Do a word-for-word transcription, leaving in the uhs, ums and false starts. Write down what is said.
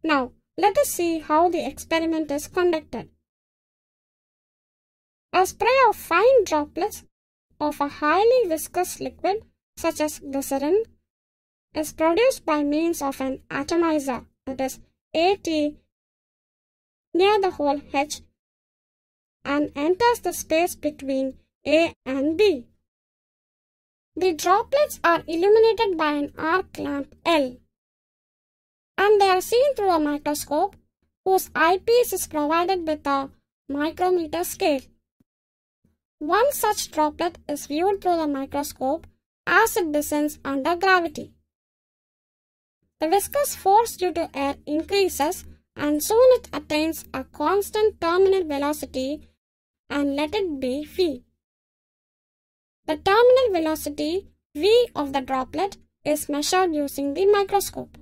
Now, let us see how the experiment is conducted. A spray of fine droplets of a highly viscous liquid such as glycerine is produced by means of an atomizer, that is AT, near the hole H and enters the space between A and B. The droplets are illuminated by an arc lamp L, and they are seen through a microscope whose eyepiece is provided with a micrometer scale. One such droplet is viewed through the microscope as it descends under gravity. The viscous force due to air increases and soon it attains a constant terminal velocity, and let it be v. The terminal velocity v of the droplet is measured using the microscope.